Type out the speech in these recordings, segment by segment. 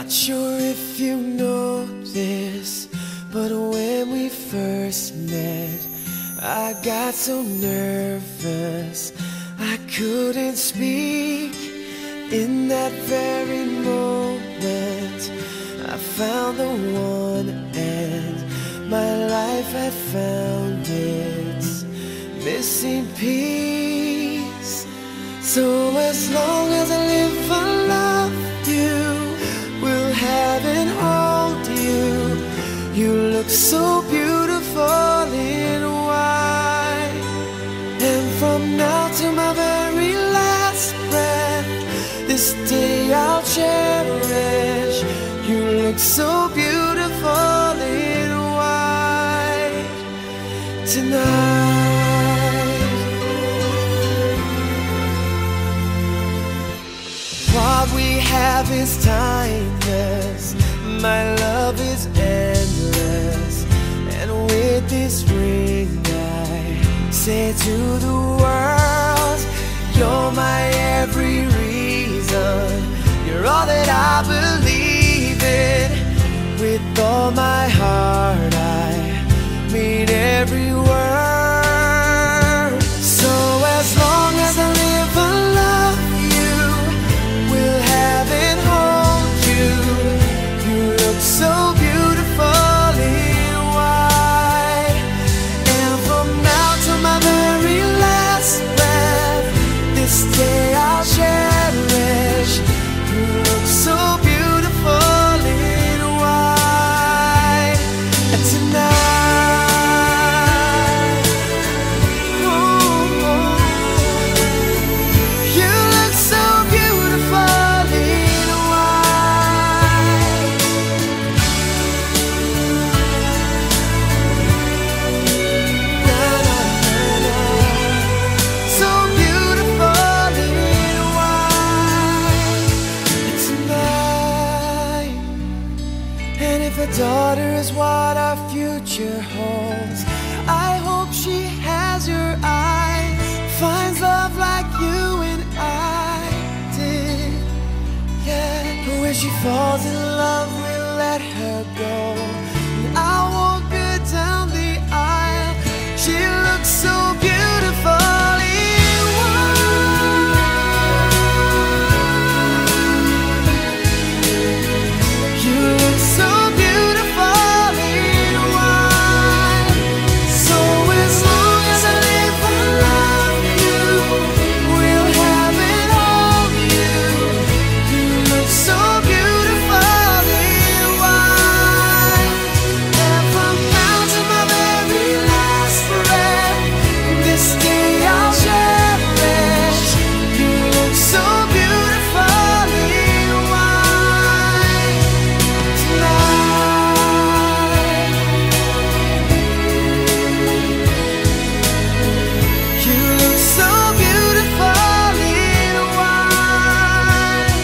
Not sure if you know this, but when we first met, I got so nervous I couldn't speak. In that very moment I found the one, and my life had found its missing piece. So as long as I live, I love you, will have and hold you. You look so beautiful in white, and from now to my very last breath, this day I'll cherish. You look so beautiful in white tonight. What we have is timeless, my love is endless, and with this ring I say to the world, you're my every reason, you're all that I believe in. With all my heart I mean every word. So as long as I live, I love you, will have and hold you. You look so beautiful in white, and from now to my very last breath, this day I'll cherish. You look so beautiful in white tonight. Ooh, you look so beautiful in white. Na, na, na, na. So beautiful in white tonight. And if a daughter is what our future holds, I hope she has your eyes, finds love like you and I did. Yeah, but when she falls in love, we'll let her go, and I won't go down the aisle. She looks so beautiful in white. You look so beautiful in white. So as long as I live, I love you, will have and hold you. You look so beautiful in white, and from now to my very last breath, this day I'll cherish. You look so beautiful in white tonight. You look so beautiful in white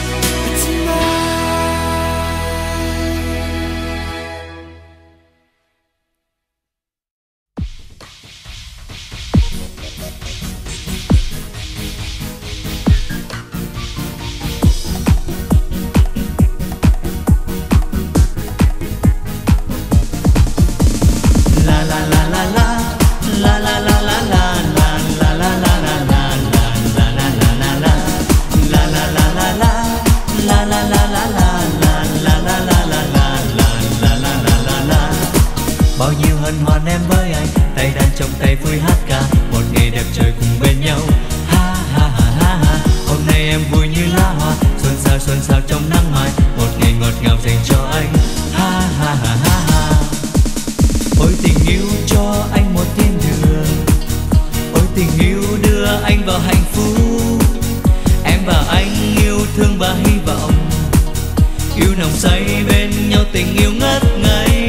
Bao nhiêu hân hoan em với anh, tay đàn trong tay vui hát ca, một ngày đẹp trời cùng bên nhau. Ha ha ha ha ha. Hôm nay em vui như lá hoa, xuân sao trong nắng mai, một ngày ngọt ngào dành cho anh. Ha ha ha ha ha. Ôi tình yêu cho anh một thiên đường, ôi tình yêu đưa anh vào hạnh phúc. Em và anh yêu thương và hy vọng, yêu nồng say bên nhau, tình yêu ngất ngây.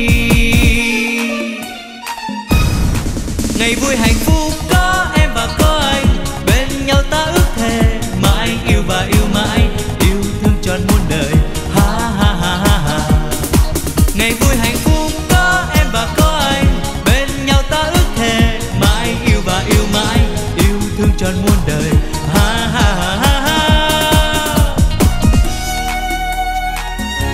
Ngày vui hạnh phúc có em và có anh, bên nhau ta ước thề mãi yêu và yêu mãi, yêu thương trọn muôn đời. Ha ha ha ha ha. Ngày vui hạnh phúc có em và có anh, bên nhau ta ước thề mãi yêu và yêu mãi, yêu thương trọn muôn đời. Ha ha ha ha ha.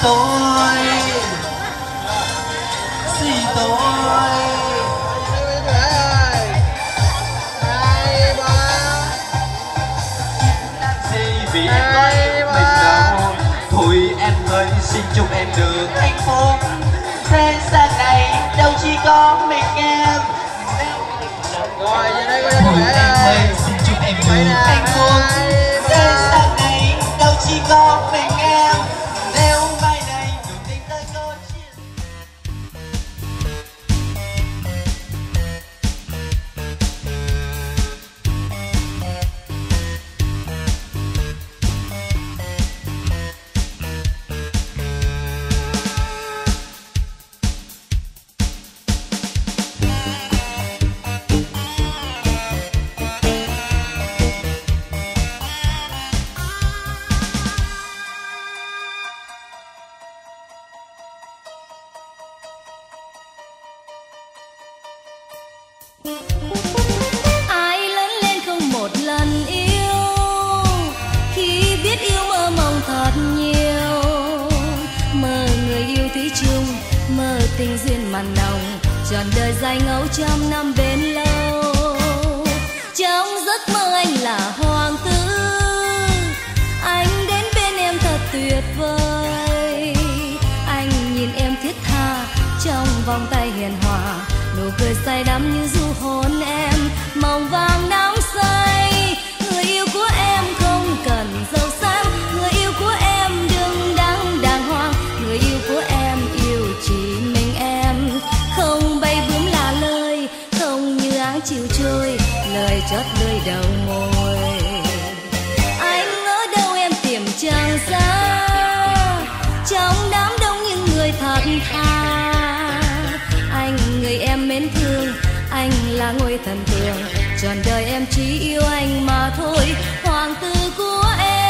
tôi, xì tôi. Vì em nói mình đâu. Thôi em ơi, xin chúc em được hạnh phúc. Thế gian này đâu chỉ có mình em. Rồi về đây coi Thôi cho em ơi, xin chúc em được hạnh phúc. Thế gian này đâu chỉ có mình em. Nếu mai này đủ tình ta có chia. Ai lớn lên không một lần yêu, khi biết yêu mơ mộng thật nhiều. Mơ người yêu thủy chung, mơ tình duyên mặn nồng, trọn đời dài ngẫu trăm năm bền lâu. Trong giấc mơ anh là hoàng tử, anh đến bên em thật tuyệt vời. Anh nhìn em thiết tha trong vòng tay hiền hòa, nụ cười say đắm như du hôn em mong vàng nắng say. Người yêu của em không cần giàu sang, người yêu của em đừng đắn đàng hoàng. Người yêu của em yêu chỉ mình em, không bay bướm là lời, không như áng chiều trôi, lời chót lưỡi đầu môi. Anh ở đâu em tìm chẳng ra, trong đám đông những người thật thà. Anh người em mến thương, anh là ngôi thần tượng, trọn đời em chỉ yêu anh mà thôi, hoàng tử của em.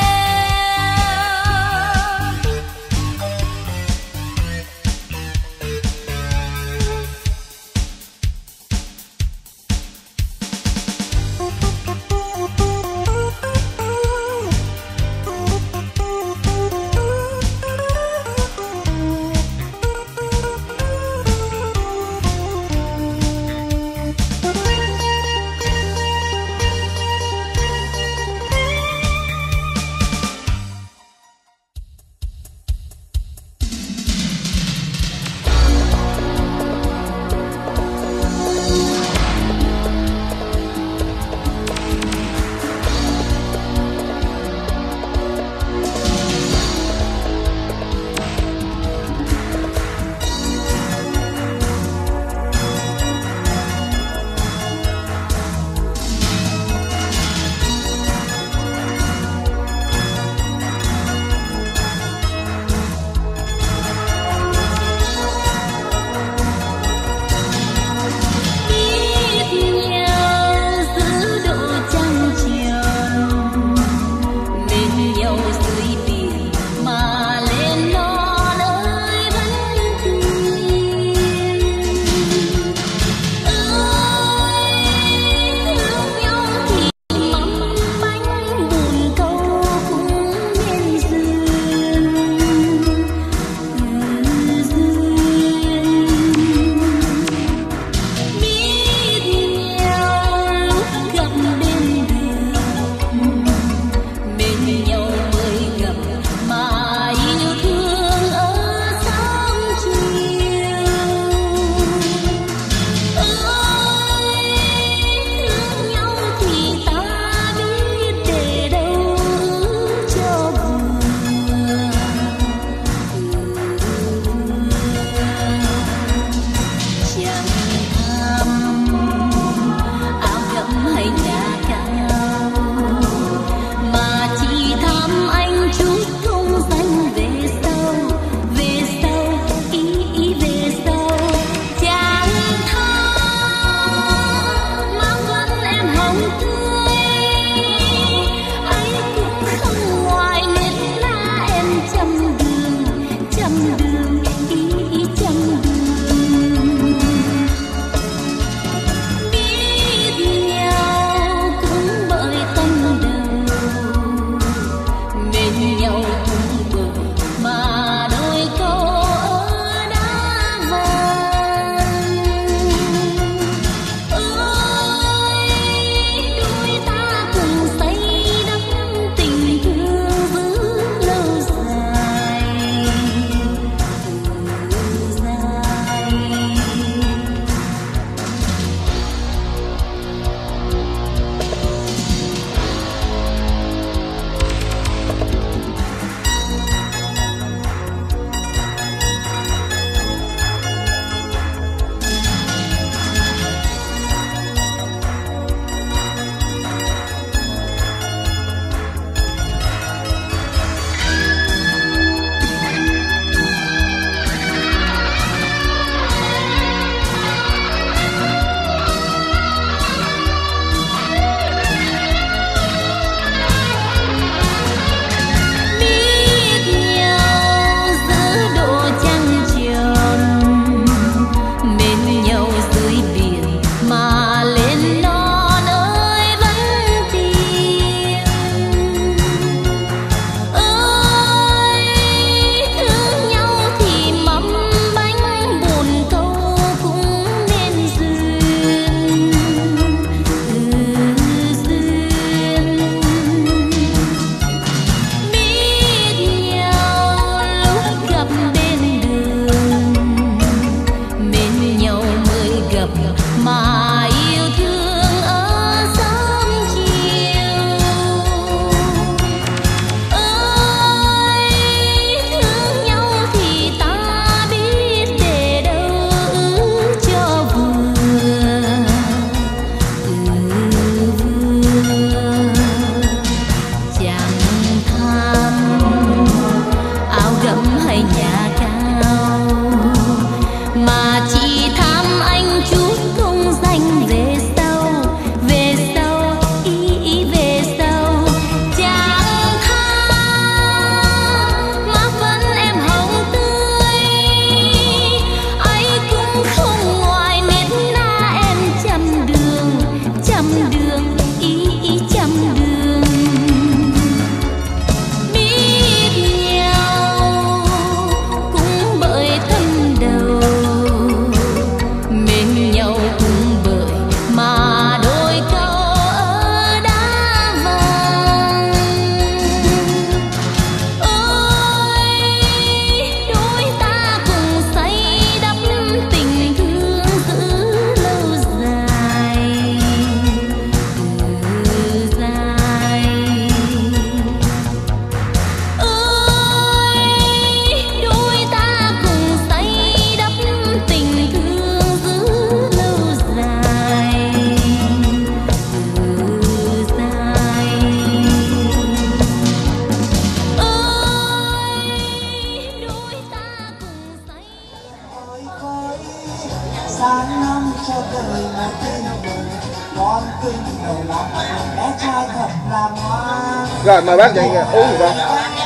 sáng năm cho đời một tin mừng, con cưng đầu lòng bé trai thật là ngoan. Rồi mời bác dậy uống một con.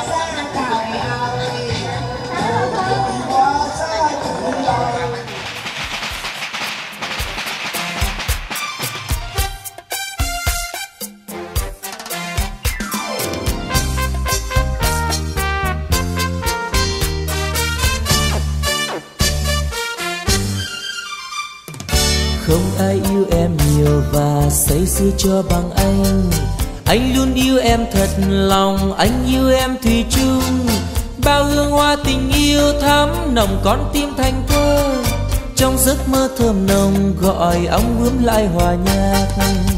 Không ai yêu em nhiều và say sưa cho bằng anh luôn yêu em thật lòng, anh yêu em thủy chung. Bao hương hoa tình yêu thắm nồng con tim thành thơ, trong giấc mơ thơm nồng gọi ong bướm lại hòa nhạc.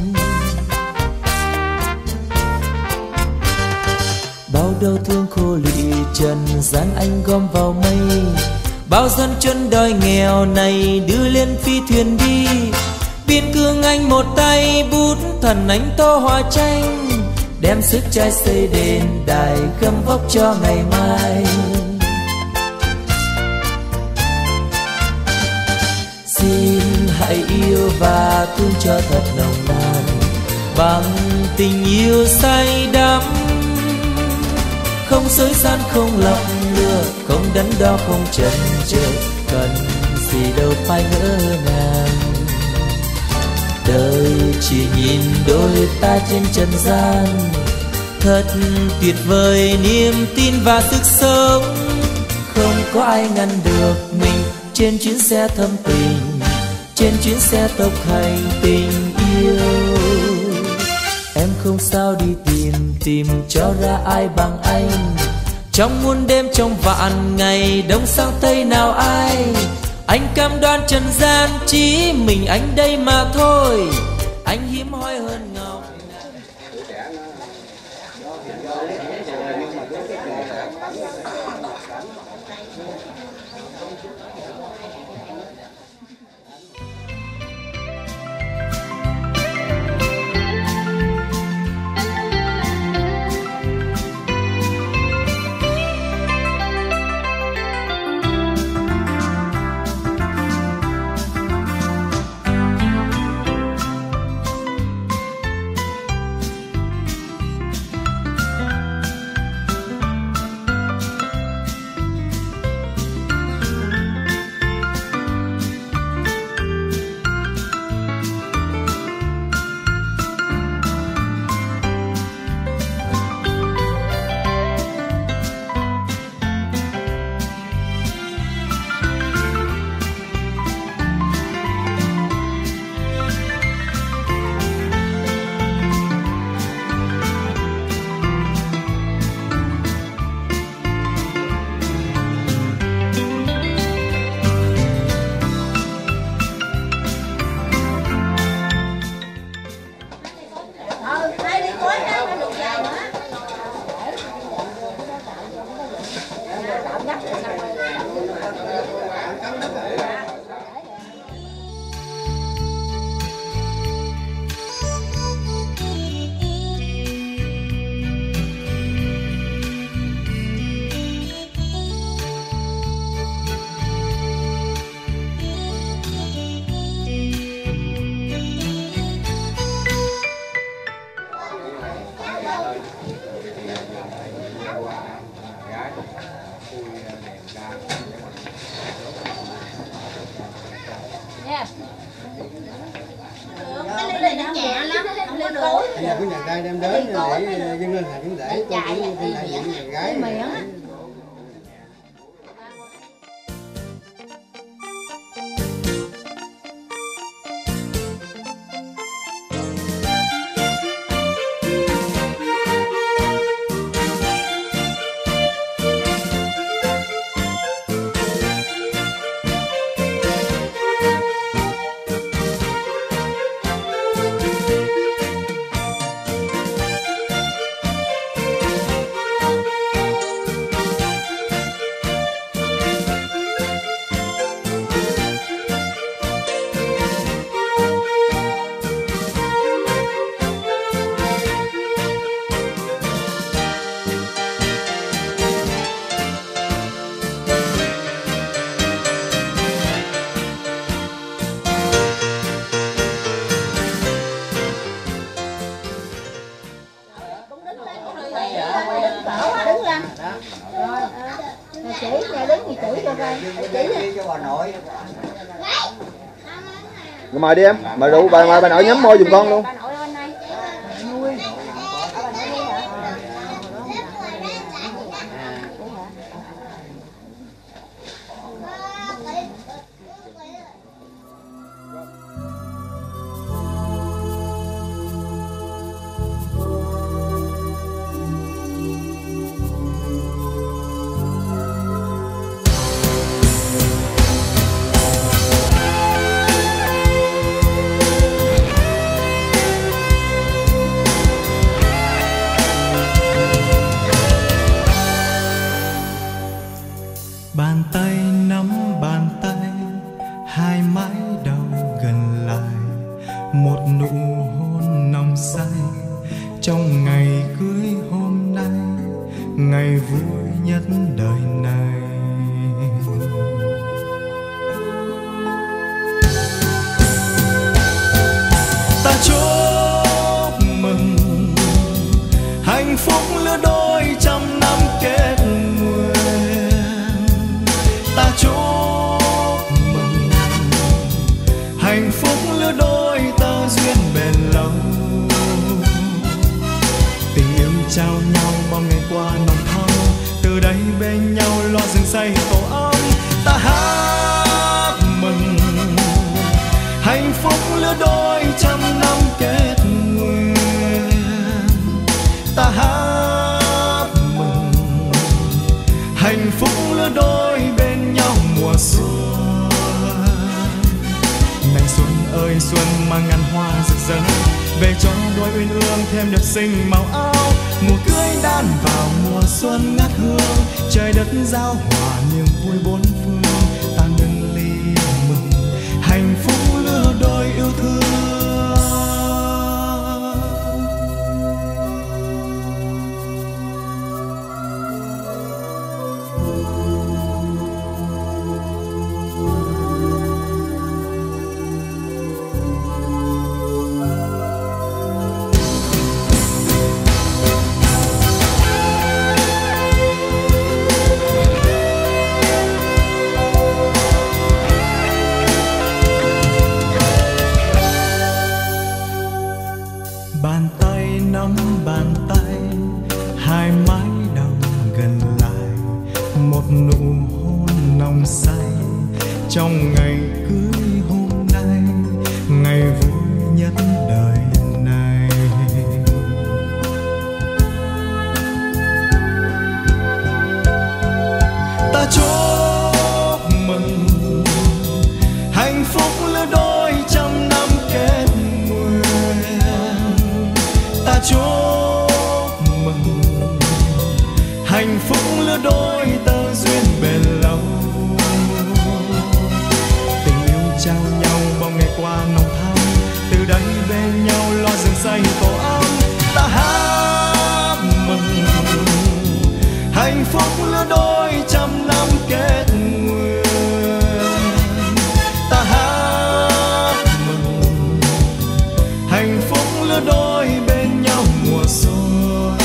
Bao đau thương khô lụy trần gian anh gom vào mây, bao dân chân đói nghèo này đưa lên phi thuyền đi. Biên cương anh một tay bút thần anh tô hoa tranh, đem sức trai xây đền đài gấm vóc cho ngày mai. Xin hãy yêu và thương cho thật nồng nàn, bằng tình yêu say đắm. Không dối gian không lọc lừa, không đắn đo không chần chờ, cần gì đâu phải ngỡ ngàng. Đời chỉ nhìn đôi ta trên trần gian, thật tuyệt vời niềm tin và sức sống. Không có ai ngăn được mình trên chuyến xe thâm tình, trên chuyến xe tốc hành tình yêu. Em không sao đi tìm cho ra ai bằng anh, trong muôn đêm trong vạn ngày đông sang tây nào ai. Anh cam đoan trần gian chỉ mình anh đây mà thôi, anh hiếm hoi hơn ngọc. Bây giờ cái nhà trai đem đến để dâng lên hàng kính lễ, tôi cũng đại diện nhà gái. nè, đứng gì chỉ cho coi. Chỉ cho bà nội. Rồi mời đi em, mời rượu bà nội nhắm môi giùm con luôn. Bà nội bên đây. Bàn tay nắm bàn tay, hai mái đầu gần lại, một nụ hôn nồng say trong ngày cưới hôm nay, ngày vui nhất đời này. Ta chúc mừng hạnh phúc lứa đôi trăm năm kết nguyện. Ta chúc mừng hạnh phúc lứa đôi tơ duyên bền lâu. Tình yêu trao nhau bao ngày qua nồng thắm, từ đây bên nhau lo rừng xây tổ ấm. Ta hát mừng hạnh phúc lứa đôi trăm năm kết nguyện. Ta hát mừng hạnh phúc lứa đôi bên nhau mùa xuân. Này xuân ơi xuân mang ngàn hoa rực rỡ, về cho đôi uyên ương thêm đẹp xinh màu áo. Mùa cưới đan vào mùa xuân ngát hương, trời đất giao hòa niềm vui bốn phương. Ta nâng ly mừng hạnh phúc lứa đôi yêu thương. Bàn tay nắm bàn tay, hai mái đầu gần lại, một nụ hôn nồng say trong ngày cưới hôm nay, ngày vui nhất đời này. Ta chúc mừng hạnh phúc lứa đôi trăm năm kết nguyện. Ta chúc mừng hạnh phúc lứa đôi tơ duyên bền lâu. Tình yêu trao nhau bao ngày qua nồng thắm, từ đây bên nhau lo rừng xây tổ ấm. Ta hát mừng hạnh phúc lứa đôi trăm năm kết nguyện. Ta hát mừng hạnh phúc lứa đôi bên nhau mùa xuân.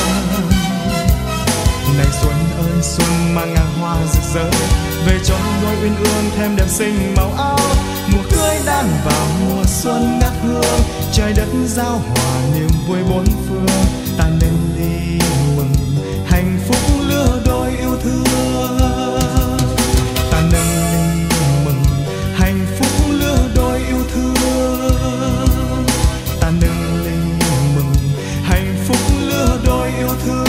Này xuân ơi xuân mang ngàn hoa rực rỡ, về cho đôi uyên ương thêm đẹp xinh màu áo. Mùa cưới đan vào mùa xuân ngát hương, trời đất giao hòa niềm vui bốn phương. Ta nên ly mừng hạnh phúc lứa đôi yêu thương. Ta nên ly mừng hạnh phúc lứa đôi yêu thương. Ta nên ly mừng hạnh phúc lứa đôi yêu thương.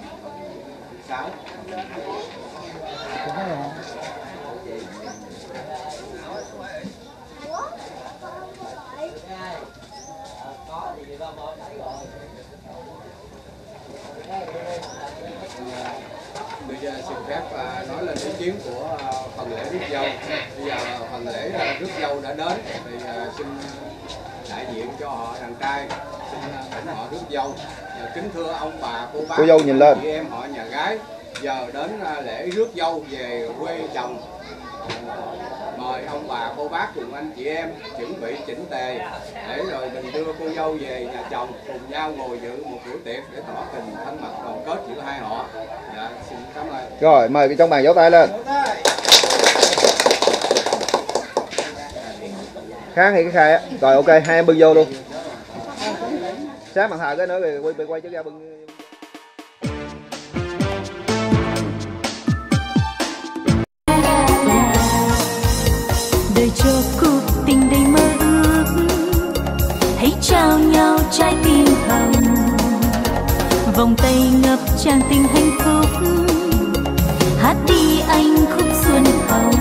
Bây giờ xin phép nói lên ý kiến của phần lễ rước dâu. Bây giờ phần lễ rước dâu đã đến thì xin đại diện cho họ đàn trai xin thỉnh họ rước dâu. Kính thưa ông bà cô bác, cô dâu nhìn lên, chị em họ nhà gái, giờ đến lễ rước dâu về quê chồng. Mời ông bà cô bác cùng anh chị em chuẩn bị chỉnh tề để rồi mình đưa cô dâu về nhà chồng, cùng nhau ngồi dự một bữa tiệc để tỏ tình thân mật đoàn kết giữa hai họ. Dạ, xin cảm ơn. rồi mời cái trong bàn vỗ tay lên. Kháng thì cái khai á. Rồi ok, hai em bưng vô luôn. Sáng bàn thờ cái nữa rồi quay trước ra bưng. Đời cho cuộc tình đầy mơ ước, hãy trao nhau trái tim hồng, vòng tay ngập tràn tình hạnh phúc, hát đi anh khúc xuân hồng.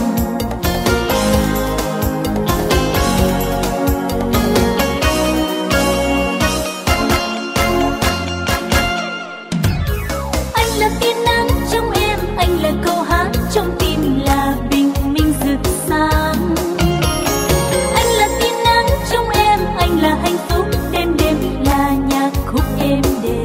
Anh là tia nắng trong em, anh là câu hát trong tim, là bình minh rực sáng. Anh là tia nắng trong em, anh là hạnh phúc đêm đêm, là nhạc khúc êm đềm.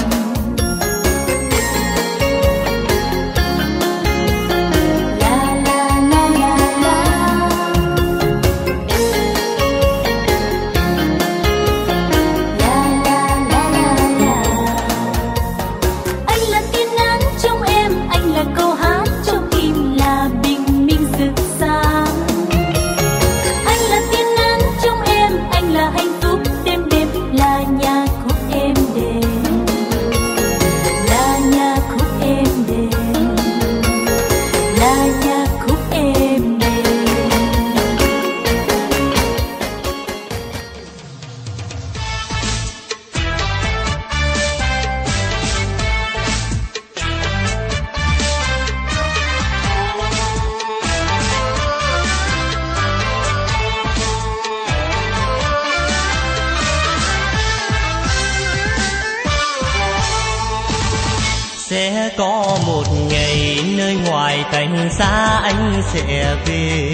Sẽ có một ngày nơi ngoài cảnh xa anh sẽ về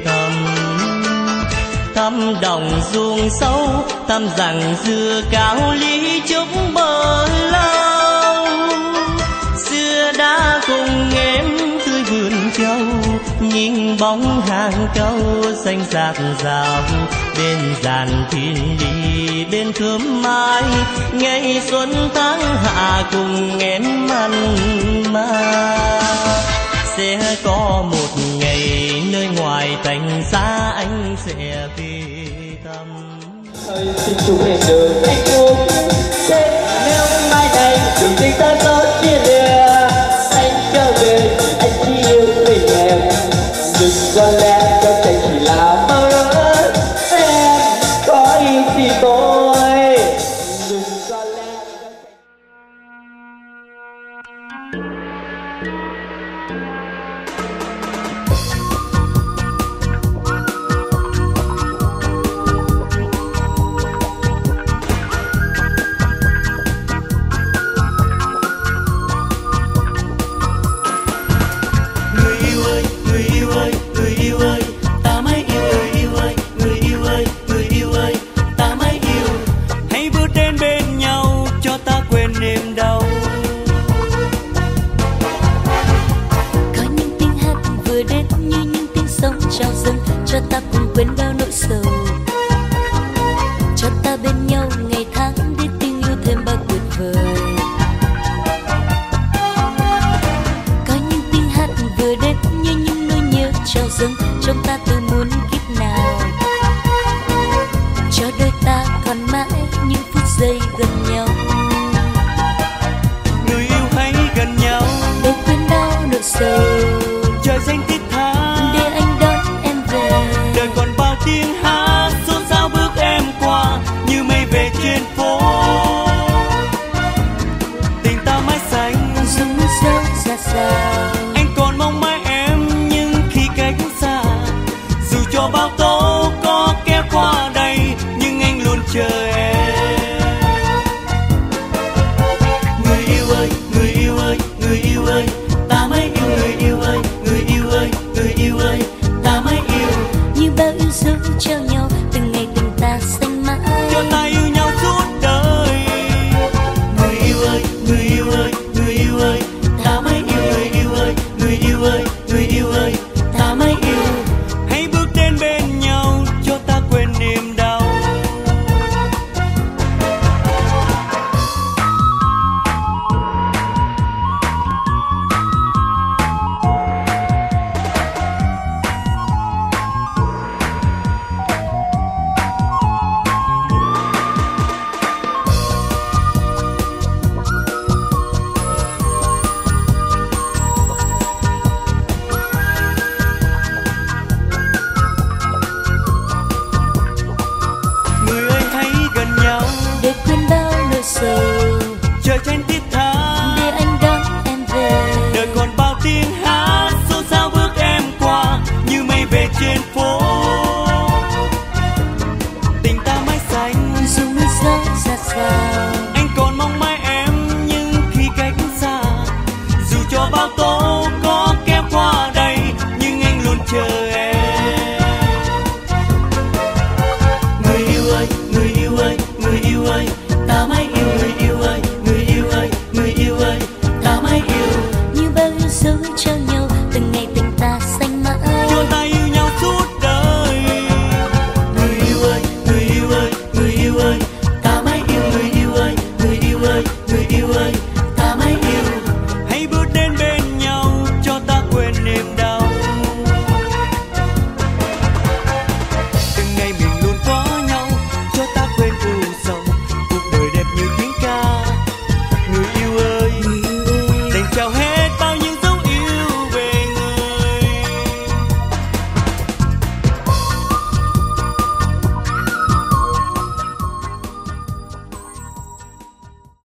thăm đồng ruộng sâu, thăm rằng dừa cao ly chúc bờ lâu. Xưa đã cùng em tươi vườn châu, nhìn bóng hàng câu xanh rạc rào, bên giàn thiên lý bên khóm mai, ngày xuân tháng hạ cùng em ăn ma. Sẽ có một ngày nơi ngoài thành xa anh sẽ về thăm. Xin chúc em được hạnh phúc, nếu mai này đừng tình ta tốt chia lìa, anh trở về anh chỉ yêu mình em, đừng có lẽ cho tình chỉ là mơ ước, em có ý gì tôi đừng có lẽ.